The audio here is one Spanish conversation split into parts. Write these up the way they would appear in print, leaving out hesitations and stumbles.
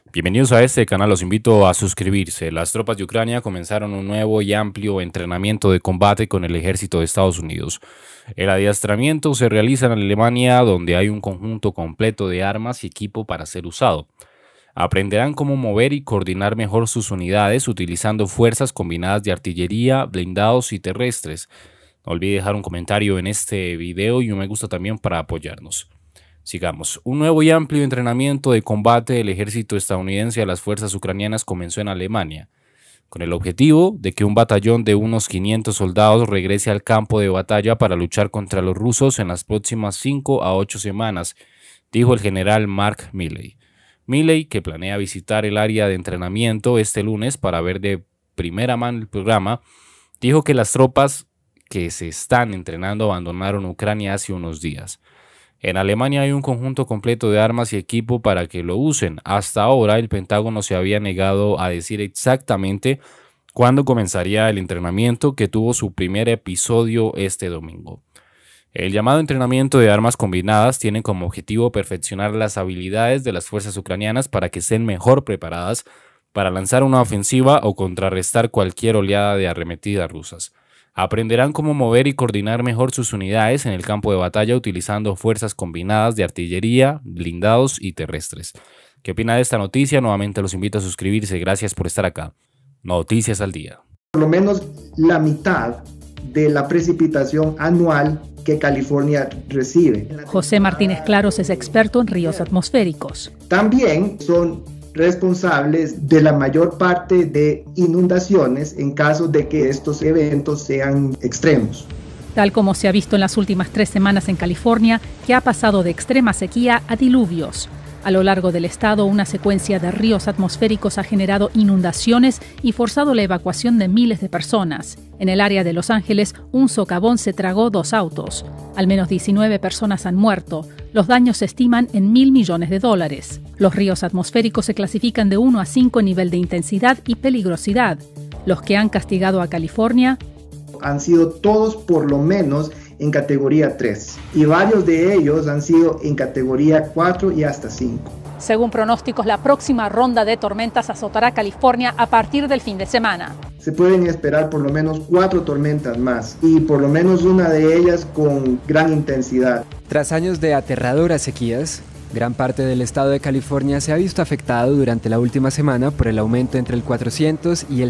Bienvenidos a este canal, los invito a suscribirse. Las tropas de Ucrania comenzaron un nuevo y amplio entrenamiento de combate con el ejército de Estados Unidos. El adiestramiento se realiza en Alemania, donde hay un conjunto completo de armas y equipo para ser usado. Aprenderán cómo mover y coordinar mejor sus unidades utilizando fuerzas combinadas de artillería, blindados y terrestres. No olvide dejar un comentario en este video y un me gusta también para apoyarnos. Sigamos. Un nuevo y amplio entrenamiento de combate del ejército estadounidense a las fuerzas ucranianas comenzó en Alemania, con el objetivo de que un batallón de unos 500 soldados regrese al campo de batalla para luchar contra los rusos en las próximas 5 a 8 semanas, dijo el general Mark Milley. Milley, que planea visitar el área de entrenamiento este lunes para ver de primera mano el programa, dijo que las tropas que se están entrenando abandonaron Ucrania hace unos días. En Alemania hay un conjunto completo de armas y equipo para que lo usen. Hasta ahora el Pentágono se había negado a decir exactamente cuándo comenzaría el entrenamiento, que tuvo su primer episodio este domingo. El llamado entrenamiento de armas combinadas tiene como objetivo perfeccionar las habilidades de las fuerzas ucranianas para que estén mejor preparadas para lanzar una ofensiva o contrarrestar cualquier oleada de arremetidas rusas. Aprenderán cómo mover y coordinar mejor sus unidades en el campo de batalla utilizando fuerzas combinadas de artillería, blindados y terrestres. ¿Qué opina de esta noticia? Nuevamente los invito a suscribirse. Gracias por estar acá. Noticias al día. Por lo menos la mitad de la precipitación anual que California recibe. José Martínez Claros es experto en ríos atmosféricos. También son responsables de la mayor parte de inundaciones en caso de que estos eventos sean extremos. Tal como se ha visto en las últimas 3 semanas en California, que ha pasado de extrema sequía a diluvios. A lo largo del estado, una secuencia de ríos atmosféricos ha generado inundaciones y forzado la evacuación de miles de personas. En el área de Los Ángeles, un socavón se tragó 2 autos. Al menos 19 personas han muerto. Los daños se estiman en $1.000 millones. Los ríos atmosféricos se clasifican de 1 a 5 en nivel de intensidad y peligrosidad. Los que han castigado a California han sido todos por lo menos en categoría 3 y varios de ellos han sido en categoría 4 y hasta 5. Según pronósticos, la próxima ronda de tormentas azotará California a partir del fin de semana. Se pueden esperar por lo menos 4 tormentas más y por lo menos una de ellas con gran intensidad. Tras años de aterradoras sequías, gran parte del estado de California se ha visto afectado durante la última semana por el aumento entre el 400 y el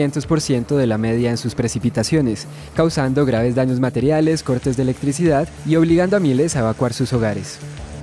600% de la media en sus precipitaciones, causando graves daños materiales, cortes de electricidad y obligando a miles a evacuar sus hogares.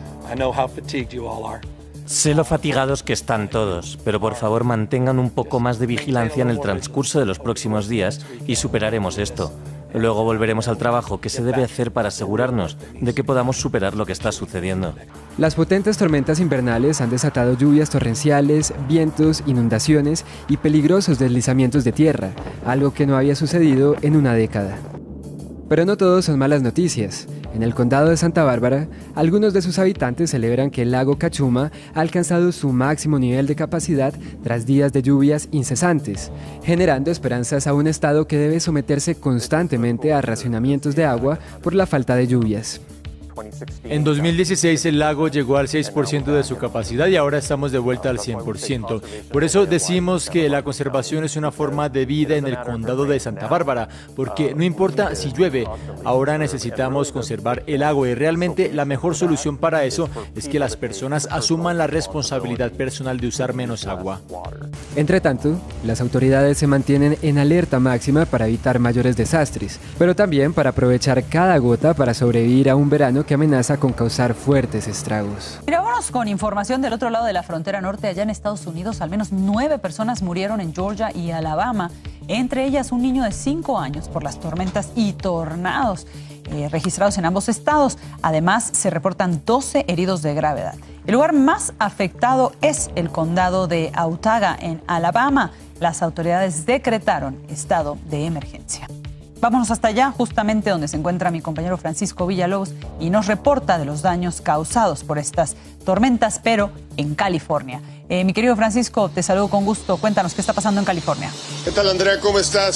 Sé lo fatigados que están todos, pero por favor mantengan un poco más de vigilancia en el transcurso de los próximos días y superaremos esto. Luego volveremos al trabajo que se debe hacer para asegurarnos de que podamos superar lo que está sucediendo. Las potentes tormentas invernales han desatado lluvias torrenciales, vientos, inundaciones y peligrosos deslizamientos de tierra, algo que no había sucedido en una década. Pero no todos son malas noticias. En el condado de Santa Bárbara, algunos de sus habitantes celebran que el lago Cachuma ha alcanzado su máximo nivel de capacidad tras días de lluvias incesantes, generando esperanzas a un estado que debe someterse constantemente a racionamientos de agua por la falta de lluvias. En 2016 el lago llegó al 6% de su capacidad y ahora estamos de vuelta al 100%. Por eso decimos que la conservación es una forma de vida en el condado de Santa Bárbara, porque no importa si llueve, ahora necesitamos conservar el agua y realmente la mejor solución para eso es que las personas asuman la responsabilidad personal de usar menos agua. Entre tanto, las autoridades se mantienen en alerta máxima para evitar mayores desastres, pero también para aprovechar cada gota para sobrevivir a un verano que amenaza con causar fuertes estragos. Mira, vámonos con información del otro lado de la frontera norte. Allá en Estados Unidos, al menos 9 personas murieron en Georgia y Alabama, entre ellas un niño de 5 años por las tormentas y tornados registrados en ambos estados. Además, se reportan 12 heridos de gravedad. El lugar más afectado es el condado de Autauga, en Alabama. Las autoridades decretaron estado de emergencia. Vámonos hasta allá, justamente donde se encuentra mi compañero Francisco Villalobos y nos reporta de los daños causados por estas tormentas, pero en California. Mi querido Francisco, te saludo con gusto. Cuéntanos qué está pasando en California. ¿Qué tal, Andrea? ¿Cómo estás?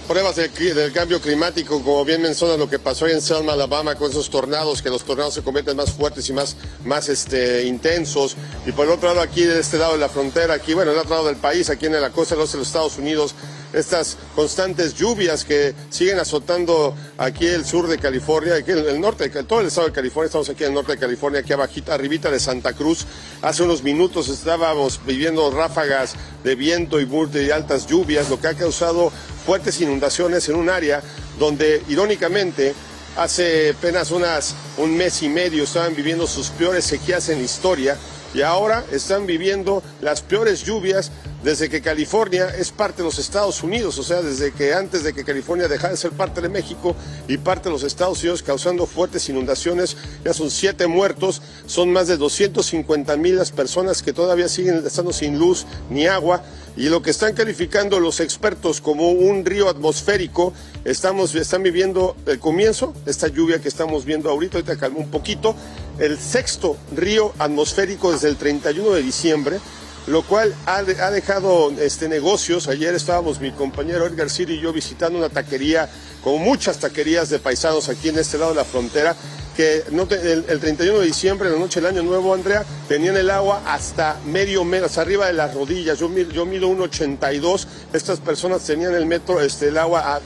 pruebas del cambio climático, como bien menciona lo que pasó en Selma, Alabama, con esos tornados, que los tornados se convierten más fuertes y más intensos. Y por el otro lado, aquí de este lado de la frontera, aquí, bueno, en el otro lado del país, aquí en la costa de los Estados Unidos, estas constantes lluvias que siguen azotando aquí el sur de California, aquí el norte, todo el estado de California. Estamos aquí en el norte de California, aquí abajita, arribita de Santa Cruz. Hace unos minutos estábamos viviendo ráfagas de viento y altas lluvias, lo que ha causado fuertes inundaciones en un área donde, irónicamente, hace apenas un mes y medio estaban viviendo sus peores sequías en la historia, y ahora están viviendo las peores lluvias desde que California es parte de los Estados Unidos, o sea, desde que antes de que California dejara de ser parte de México y parte de los Estados Unidos, causando fuertes inundaciones. Ya son 7 muertos, son más de 250,000 las personas que todavía siguen estando sin luz ni agua, y lo que están calificando los expertos como un río atmosférico. Están viviendo el comienzo de esta lluvia que estamos viendo ahorita calmó un poquito, el 6º río atmosférico desde el 31 de diciembre, lo cual ha dejado negocios. Ayer estábamos mi compañero Edgar Ciri y yo visitando una taquería, como muchas taquerías de paisanos aquí en este lado de la frontera, que el 31 de diciembre, en la noche del Año Nuevo, Andrea, tenían el agua hasta medio metro, hasta arriba de las rodillas. Yo mido 1.82, estas personas tenían el agua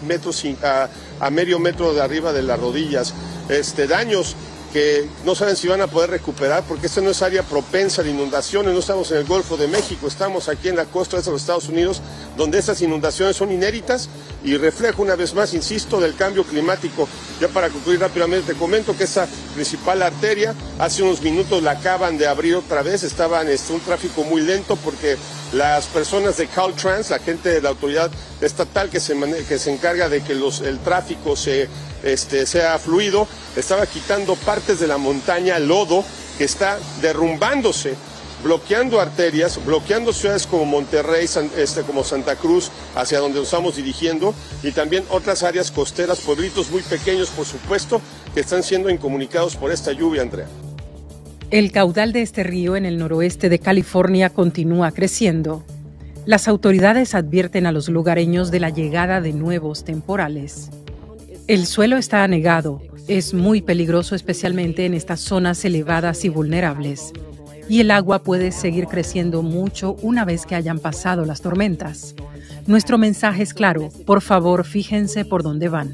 a medio metro de arriba de las rodillas. Daños que no saben si van a poder recuperar, porque esta no es área propensa a inundaciones. No estamos en el Golfo de México, estamos aquí en la costa de los Estados Unidos, donde estas inundaciones son inéditas y refleja una vez más, insisto, del cambio climático. Ya para concluir rápidamente, te comento que esa principal arteria, hace unos minutos la acaban de abrir otra vez. Estaba un tráfico muy lento porque las personas de Caltrans, la gente de la autoridad estatal que se encarga de que el tráfico sea fluido, estaba quitando partes de la montaña, lodo que está derrumbándose, bloqueando arterias, bloqueando ciudades como Monterrey, como Santa Cruz, hacia donde nos estamos dirigiendo, y también otras áreas costeras, pueblitos muy pequeños, por supuesto, que están siendo incomunicados por esta lluvia, Andrea. El caudal de este río en el noroeste de California continúa creciendo. Las autoridades advierten a los lugareños de la llegada de nuevos temporales. El suelo está anegado, es muy peligroso especialmente en estas zonas elevadas y vulnerables. Y el agua puede seguir creciendo mucho una vez que hayan pasado las tormentas. Nuestro mensaje es claro, por favor fíjense por dónde van.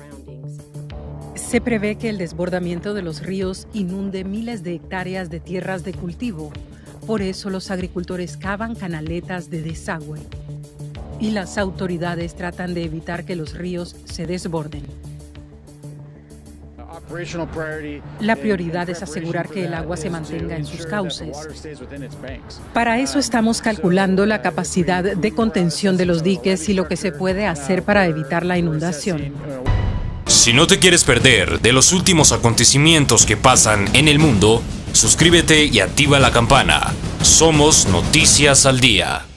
Se prevé que el desbordamiento de los ríos inunde miles de hectáreas de tierras de cultivo. Por eso los agricultores cavan canaletas de desagüe. Y las autoridades tratan de evitar que los ríos se desborden. La prioridad es asegurar que el agua se mantenga en sus cauces. Para eso estamos calculando la capacidad de contención de los diques y lo que se puede hacer para evitar la inundación. Si no te quieres perder de los últimos acontecimientos que pasan en el mundo, suscríbete y activa la campana. Somos Noticias al Día.